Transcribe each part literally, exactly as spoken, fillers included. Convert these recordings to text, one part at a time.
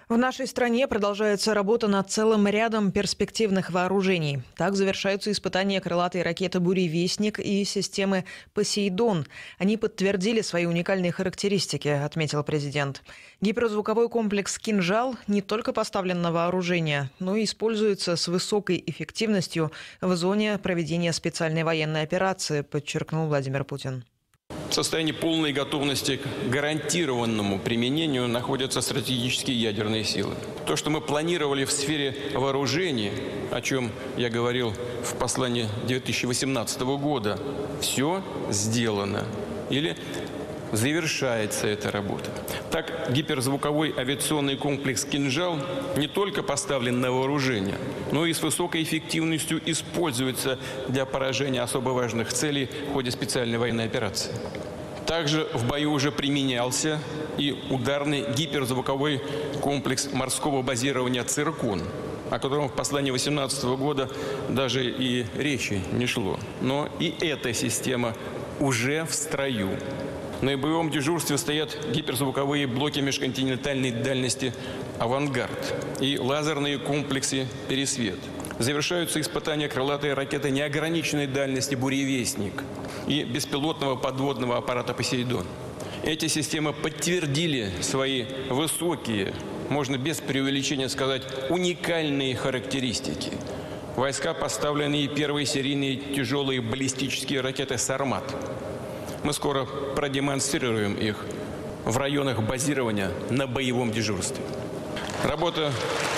В нашей стране продолжается работа над целым рядом перспективных вооружений. Так завершаются испытания крылатой ракеты «Буревестник» и системы «Посейдон». Они подтвердили свои уникальные характеристики, отметил президент. Гиперзвуковой комплекс «Кинжал» не только поставлен на вооружение, но и используется с высокой эффективностью в зоне проведения специальной военной операции, подчеркнул Владимир Путин. В состоянии полной готовности к гарантированному применению находятся стратегические ядерные силы. То, что мы планировали в сфере вооружений, о чем я говорил в послании две тысячи восемнадцатого года, все сделано или завершается эта работа. Так, гиперзвуковой авиационный комплекс «Кинжал» не только поставлен на вооружение, но и с высокой эффективностью используется для поражения особо важных целей в ходе специальной военной операции. Также в бою уже применялся и ударный гиперзвуковой комплекс морского базирования «Циркон», о котором в послании две тысячи восемнадцатого года даже и речи не шло. Но и эта система уже в строю. На боевом дежурстве стоят гиперзвуковые блоки межконтинентальной дальности «Авангард» и лазерные комплексы «Пересвет». Завершаются испытания крылатой ракеты неограниченной дальности «Буревестник» и беспилотного подводного аппарата «Посейдон». Эти системы подтвердили свои высокие, можно без преувеличения сказать, уникальные характеристики. В войска поставлены и первые серийные тяжелые баллистические ракеты «Сармат». Мы скоро продемонстрируем их в районах базирования на боевом дежурстве. Работа,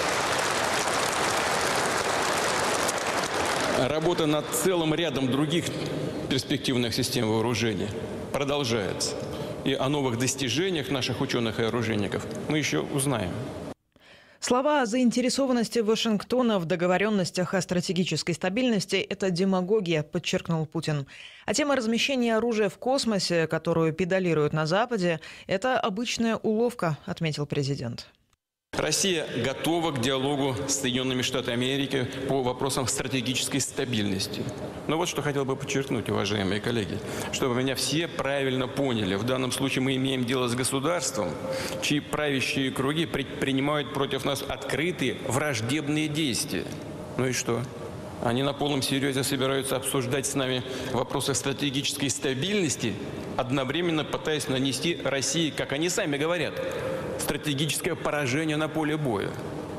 работа над целым рядом других перспективных систем вооружения продолжается. И о новых достижениях наших ученых и оружейников мы еще узнаем. Слова о заинтересованности Вашингтона в договоренностях о стратегической стабильности – это демагогия, подчеркнул Путин. А тема размещения оружия в космосе, которую педалируют на Западе – это обычная уловка, отметил президент. Россия готова к диалогу с Соединенными Штатами Америки по вопросам стратегической стабильности. Но вот что хотел бы подчеркнуть, уважаемые коллеги, чтобы меня все правильно поняли. В данном случае мы имеем дело с государством, чьи правящие круги предпринимают против нас открытые враждебные действия. Ну и что? Они на полном серьезе собираются обсуждать с нами вопросы стратегической стабильности, одновременно пытаясь нанести России, как они сами говорят, стратегическое поражение на поле боя.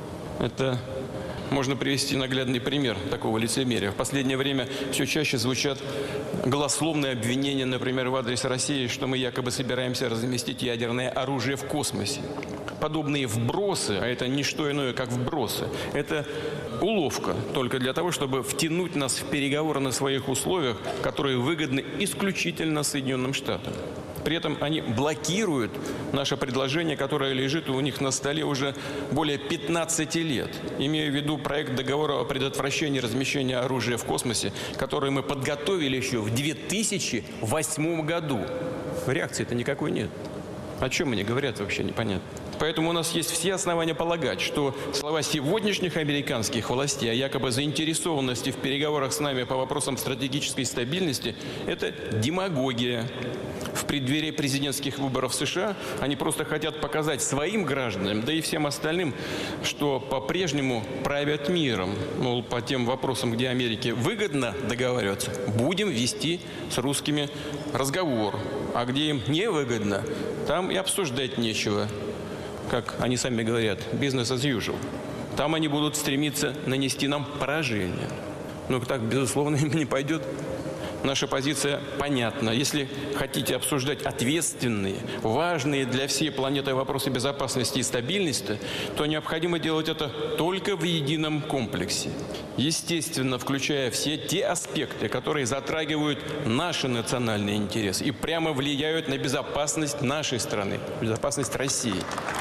Это можно привести наглядный пример такого лицемерия. В последнее время все чаще звучат голословные обвинения, например, в адрес России, что мы якобы собираемся разместить ядерное оружие в космосе. Подобные вбросы, а это не что иное, как вбросы, это уловка только для того, чтобы втянуть нас в переговоры на своих условиях, которые выгодны исключительно Соединенным Штатам. При этом они блокируют наше предложение, которое лежит у них на столе уже более пятнадцати лет. Имею в виду проект договора о предотвращении размещения оружия в космосе, который мы подготовили еще в две тысячи восьмом году. Реакции-то никакой нет. О чем они говорят, вообще непонятно. Поэтому у нас есть все основания полагать, что слова сегодняшних американских властей о якобы заинтересованности в переговорах с нами по вопросам стратегической стабильности – это демагогия. В преддверии президентских выборов в США они просто хотят показать своим гражданам, да и всем остальным, что по-прежнему правят миром. Мол, по тем вопросам, где Америке выгодно договариваться, будем вести с русскими разговор. А где им невыгодно, там и обсуждать нечего. Как они сами говорят, business as usual. Там они будут стремиться нанести нам поражение. Но так, безусловно, им не пойдет. Наша позиция понятна. Если хотите обсуждать ответственные, важные для всей планеты вопросы безопасности и стабильности, то необходимо делать это только в едином комплексе. Естественно, включая все те аспекты, которые затрагивают наши национальные интересы и прямо влияют на безопасность нашей страны, безопасность России.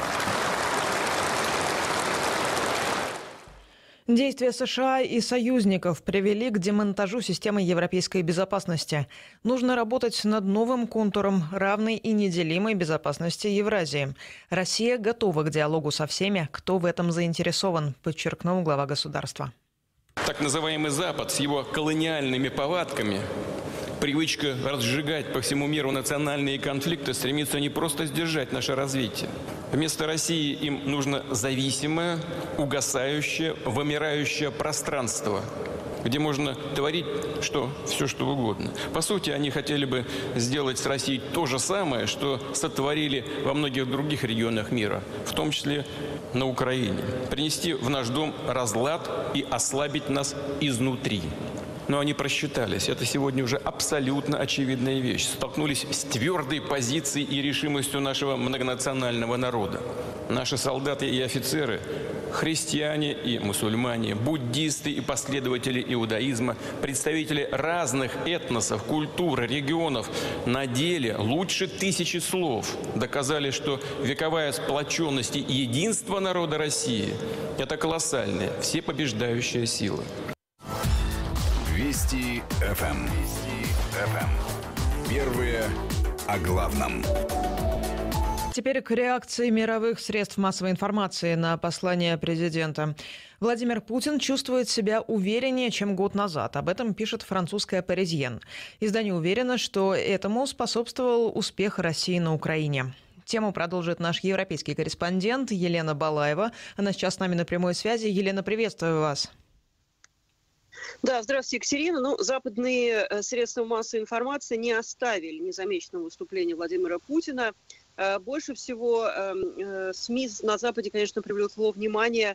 Действия США и союзников привели к демонтажу системы европейской безопасности. Нужно работать над новым контуром равной и неделимой безопасности Евразии. Россия готова к диалогу со всеми, кто в этом заинтересован, подчеркнул глава государства. Так называемый Запад с его колониальными повадками, привычка разжигать по всему миру национальные конфликты, стремится не просто сдержать наше развитие, Вместо России им нужно зависимое, угасающее, вымирающее пространство, где можно творить что, все, что угодно. По сути, они хотели бы сделать с Россией то же самое, что сотворили во многих других регионах мира, в том числе на Украине. Принести в наш дом разлад и ослабить нас изнутри. Но они просчитались. Это сегодня уже абсолютно очевидная вещь. Столкнулись с твердой позицией и решимостью нашего многонационального народа. Наши солдаты и офицеры, христиане и мусульмане, буддисты и последователи иудаизма, представители разных этносов, культур, регионов на деле лучше тысячи слов доказали, что вековая сплоченность и единство народа России – это колоссальная, всепобеждающая сила. Вести эф эм. Первые о главном. Теперь к реакции мировых средств массовой информации на послание президента. Владимир Путин чувствует себя увереннее, чем год назад. Об этом пишет французская «Паризьен». Издание уверено, что этому способствовал успех России на Украине. Тему продолжит наш европейский корреспондент Елена Балаева. Она сейчас с нами на прямой связи. Елена, приветствую вас. Да, здравствуйте, Екатерина. Ну, западные средства массовой информации не оставили незамеченного выступления Владимира Путина. Больше всего СМИ на Западе, конечно, привлекло внимание,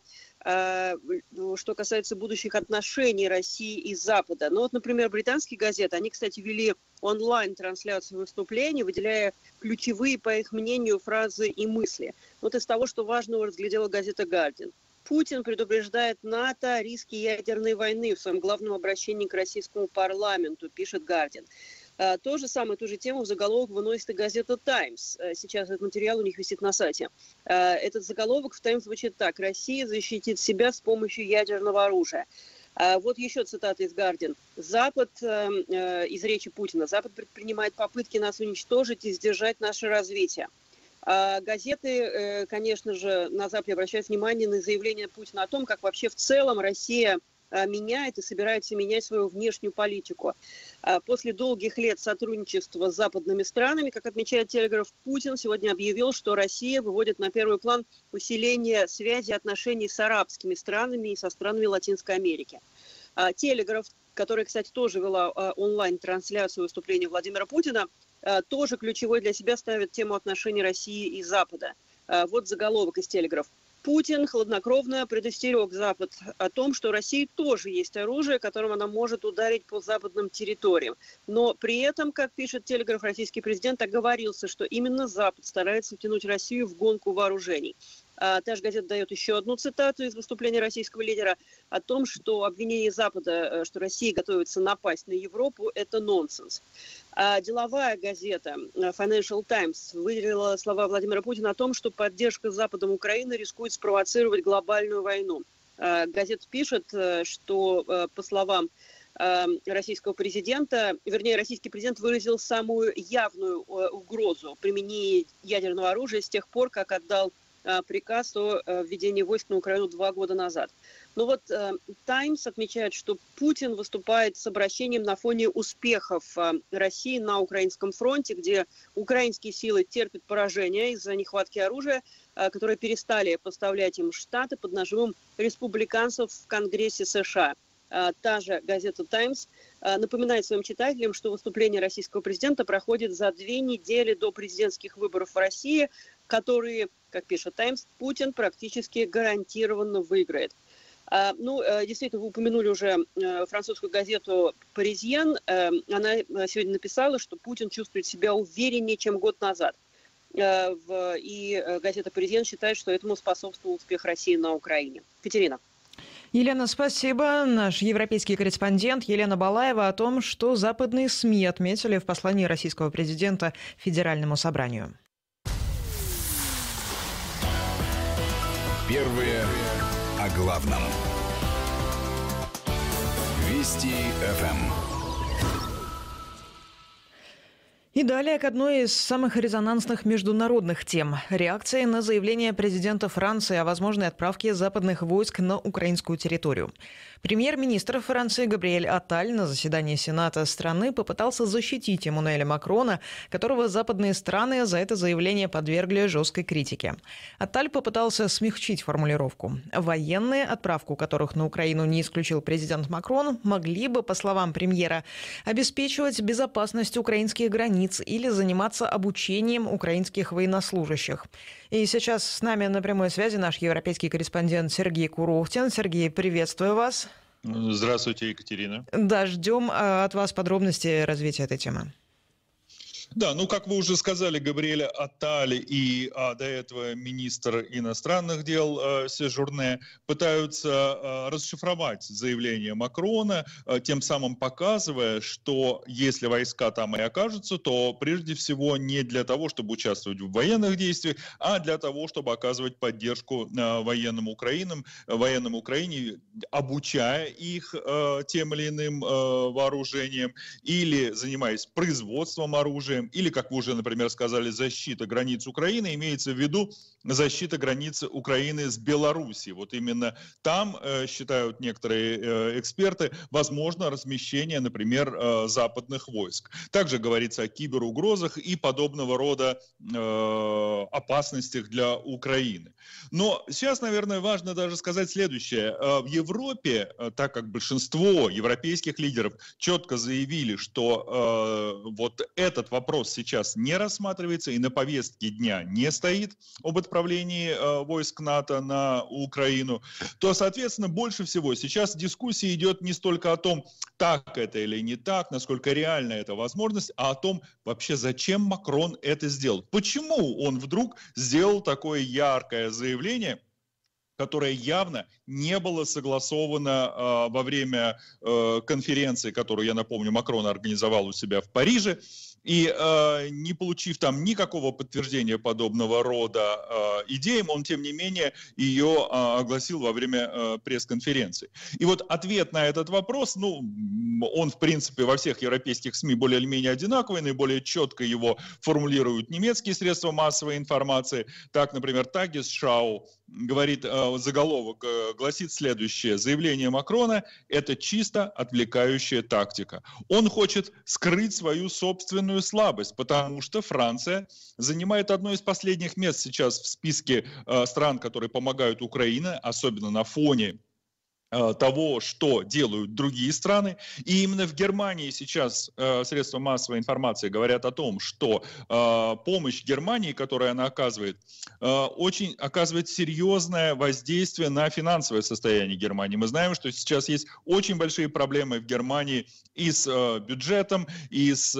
что касается будущих отношений России и Запада. Ну вот, например, британские газеты, они, кстати, вели онлайн-трансляцию выступлений, выделяя ключевые, по их мнению, фразы и мысли. Вот из того, что важного разглядела газета «Гардиан». Путин предупреждает НАТО о риске ядерной войны в своем главном обращении к российскому парламенту, пишет «Гардиан». То же самое, ту же тему в заголовок выносит и газета «Таймс». Сейчас этот материал у них висит на сайте. Этот заголовок в «Таймс» звучит так: «Россия защитит себя с помощью ядерного оружия». Вот еще цитата из «Гардиан». Запад, из речи Путина, «Запад предпринимает попытки нас уничтожить и сдержать наше развитие». Газеты, конечно же, на Западе обращают внимание на заявление Путина о том, как вообще в целом Россия меняет и собирается менять свою внешнюю политику. После долгих лет сотрудничества с западными странами, как отмечает «Телеграф», Путин сегодня объявил, что Россия выводит на первый план усиление связи и отношений с арабскими странами и со странами Латинской Америки. «Телеграф», которая, кстати, тоже вела онлайн-трансляцию выступления Владимира Путина, тоже ключевой для себя ставит тему отношений России и Запада. Вот заголовок из «Телеграф». Путин хладнокровно предостерег Запад о том, что у России тоже есть оружие, которым она может ударить по западным территориям. Но при этом, как пишет «Телеграф», российский президент оговорился, что именно Запад старается втянуть Россию в гонку вооружений. А та же газета дает еще одну цитату из выступления российского лидера о том, что обвинение Запада, что Россия готовится напасть на Европу, это нонсенс. А деловая газета Financial Times выделила слова Владимира Путина о том, что поддержка Западом Украины рискует спровоцировать глобальную войну. А газета пишет, что, по словам российского президента, вернее, российский президент выразил самую явную угрозу применения ядерного оружия с тех пор, как отдал приказ о введении войск на Украину два года назад. Но вот «Таймс» отмечает, что Путин выступает с обращением на фоне успехов России на украинском фронте, где украинские силы терпят поражение из-за нехватки оружия, которое перестали поставлять им Штаты под нажимом республиканцев в Конгрессе США. Та же газета «Таймс» напоминает своим читателям, что выступление российского президента проходит за две недели до президентских выборов в России, которые, как пишет «Таймс», Путин практически гарантированно выиграет. Ну, действительно, вы упомянули уже французскую газету «Паризьен». Она сегодня написала, что Путин чувствует себя увереннее, чем год назад. И газета «Паризьен» считает, что этому способствовал успех России на Украине. Катерина. Елена, спасибо. Наш европейский корреспондент Елена Балаева о том, что западные СМИ отметили в послании российского президента Федеральному собранию. Первые о главном. Вести эф эм. И далее к одной из самых резонансных международных тем. Реакции на заявление президента Франции о возможной отправке западных войск на украинскую территорию. Премьер-министр Франции Габриэль Атталь на заседании Сената страны попытался защитить Эммануэля Макрона, которого западные страны за это заявление подвергли жесткой критике. Атталь попытался смягчить формулировку. Военные, отправку которых на Украину не исключил президент Макрон, могли бы, по словам премьера, обеспечивать безопасность украинских границ или заниматься обучением украинских военнослужащих. И сейчас с нами на прямой связи наш европейский корреспондент Сергей Курохтин. Сергей, приветствую вас. Здравствуйте, Екатерина. Да, ждем от вас подробностей развития этой темы. Да, ну, как вы уже сказали, Габриэль Атталь и а, до этого министр иностранных дел а, Сежурне пытаются а, расшифровать заявление Макрона, а, тем самым показывая, что если войска там и окажутся, то прежде всего не для того, чтобы участвовать в военных действиях, а для того, чтобы оказывать поддержку а, военным Украинам, военным Украине, обучая их а, тем или иным а, вооружением или занимаясь производством оружия, или, как вы уже, например, сказали, защита границ Украины, имеется в виду защита границ Украины с Белоруссией. Вот именно там, э, считают некоторые э, эксперты, возможно размещение, например, э, западных войск. Также говорится о киберугрозах и подобного рода э, опасностях для Украины. Но сейчас, наверное, важно даже сказать следующее. Э, в Европе, э, так как большинство европейских лидеров четко заявили, что э, вот этот вопрос сейчас не рассматривается и на повестке дня не стоит об отправлении э, войск НАТО на Украину, то, соответственно, больше всего сейчас дискуссия идет не столько о том, так это или не так, насколько реальна эта возможность, а о том, вообще, зачем Макрон это сделал. Почему он вдруг сделал такое яркое заявление, которое явно не было согласовано э, во время э, конференции, которую, я напомню, Макрон организовал у себя в Париже. И э, не получив там никакого подтверждения подобного рода э, идеям, он, тем не менее, ее э, огласил во время э, пресс-конференции. И вот ответ на этот вопрос, ну, он, в принципе, во всех европейских СМИ более или менее одинаковый, наиболее четко его формулируют немецкие средства массовой информации. Так, например, Tagesschau говорит, э, заголовок э, гласит следующее. Заявление Макрона – это чисто отвлекающая тактика. Он хочет скрыть свою собственную слабость, потому что Франция занимает одно из последних мест сейчас в списке э, стран, которые помогают Украине, особенно на фоне того, что делают другие страны. И именно в Германии сейчас э, средства массовой информации говорят о том, что э, помощь Германии, которую она оказывает, э, очень оказывает серьезное воздействие на финансовое состояние Германии. Мы знаем, что сейчас есть очень большие проблемы в Германии и с э, бюджетом, и с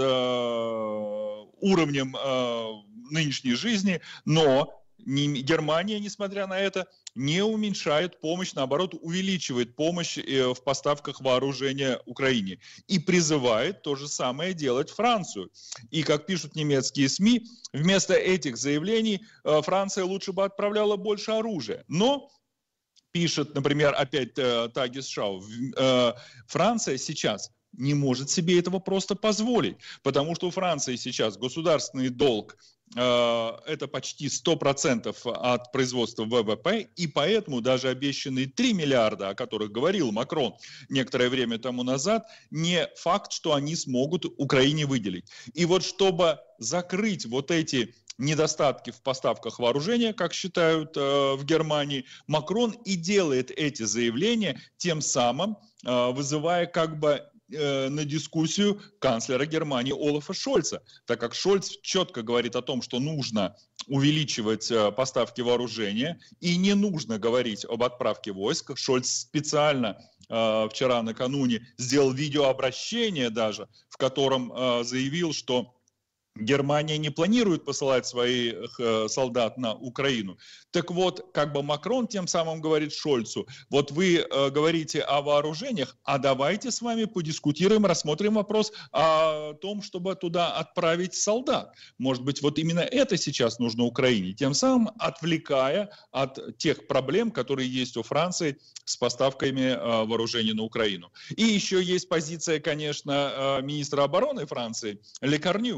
э, уровнем э, нынешней жизни, но не, Германия, несмотря на это, не уменьшает помощь, наоборот, увеличивает помощь в поставках вооружения Украине. И призывает то же самое делать Францию. И, как пишут немецкие СМИ, вместо этих заявлений Франция лучше бы отправляла больше оружия. Но, пишет, например, опять Tagesschau, Франция сейчас не может себе этого просто позволить, потому что у Франции сейчас государственный долг это почти сто процентов от производства ВВП, и поэтому даже обещанные три миллиарда, о которых говорил Макрон некоторое время тому назад, не факт, что они смогут Украине выделить. И вот чтобы закрыть вот эти недостатки в поставках вооружения, как считают э, в Германии, Макрон и делает эти заявления, тем самым э, вызывая как бы на дискуссию канцлера Германии Олафа Шольца, так как Шольц четко говорит о том, что нужно увеличивать поставки вооружения и не нужно говорить об отправке войск. Шольц специально э, вчера накануне сделал видеообращение даже, в котором э, заявил, что Германия не планирует посылать своих э, солдат на Украину. Так вот, как бы Макрон тем самым говорит Шольцу, вот вы э, говорите о вооружениях, а давайте с вами подискутируем, рассмотрим вопрос о том, чтобы туда отправить солдат. Может быть, вот именно это сейчас нужно Украине, тем самым отвлекая от тех проблем, которые есть у Франции с поставками э, вооружений на Украину. И еще есть позиция, конечно, э, министра обороны Франции Ле Корню, который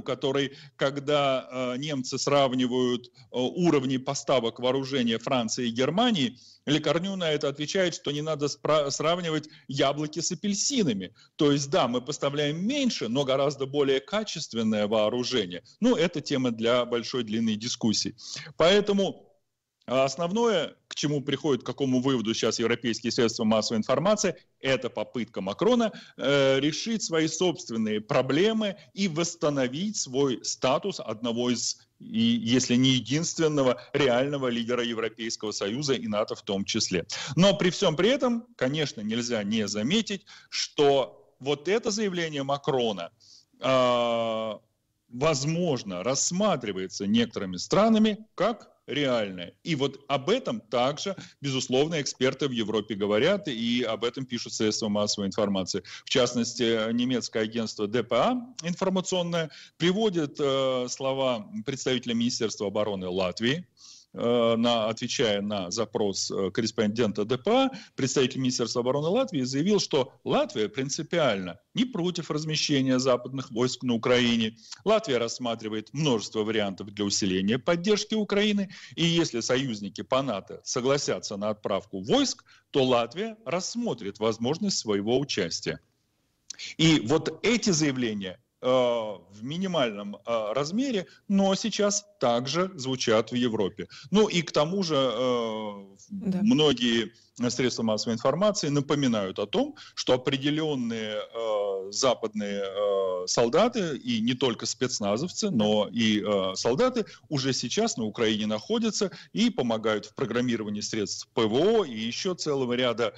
который, когда э, немцы сравнивают э, уровни поставок вооружения Франции и Германии, Лекарню на это отвечает, что не надо спра- сравнивать яблоки с апельсинами. То есть, да, мы поставляем меньше, но гораздо более качественное вооружение. Ну, это тема для большой длинной дискуссии. Поэтому основное, к чему приходит, к какому выводу сейчас европейские средства массовой информации, это попытка Макрона э, решить свои собственные проблемы и восстановить свой статус одного из, и, если не единственного, реального лидера Европейского Союза и НАТО в том числе. Но при всем при этом, конечно, нельзя не заметить, что вот это заявление Макрона э, возможно рассматривается некоторыми странами как реальное. И вот об этом также, безусловно, эксперты в Европе говорят, и об этом пишут средства массовой информации. В частности, немецкое агентство дэ пэ а информационное приводит э, слова представителя Министерства обороны Латвии, На, отвечая на запрос корреспондента дэ пэ а, представитель Министерства обороны Латвии заявил, что Латвия принципиально не против размещения западных войск на Украине. Латвия рассматривает множество вариантов для усиления поддержки Украины. И если союзники по НАТО согласятся на отправку войск, то Латвия рассмотрит возможность своего участия. И вот эти заявления в минимальном размере, но сейчас также звучат в Европе. Ну и к тому же да. многие средства массовой информации напоминают о том, что определенные западные солдаты, и не только спецназовцы, но и солдаты уже сейчас на Украине находятся и помогают в программировании средств пэ вэ о и еще целого ряда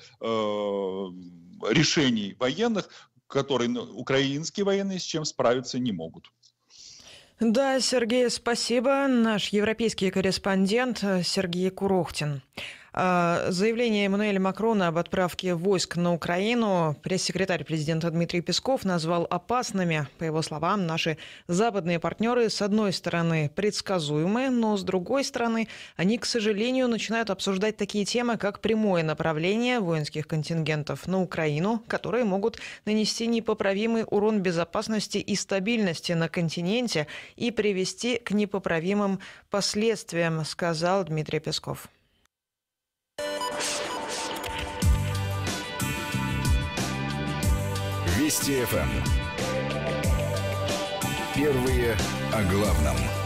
решений военных, которые украинские военные с чем справиться не могут. Да, Сергей, спасибо. Наш европейский корреспондент Сергей Курохтин. Заявление Эммануэля Макрона об отправке войск на Украину пресс-секретарь президента Дмитрий Песков назвал опасными. По его словам, наши западные партнеры, с одной стороны, предсказуемые, но с другой стороны, они, к сожалению, начинают обсуждать такие темы, как прямое направление воинских контингентов на Украину, которые могут нанести непоправимый урон безопасности и стабильности на континенте и привести к непоправимым последствиям, сказал Дмитрий Песков. Вести эф эм. Первые о главном.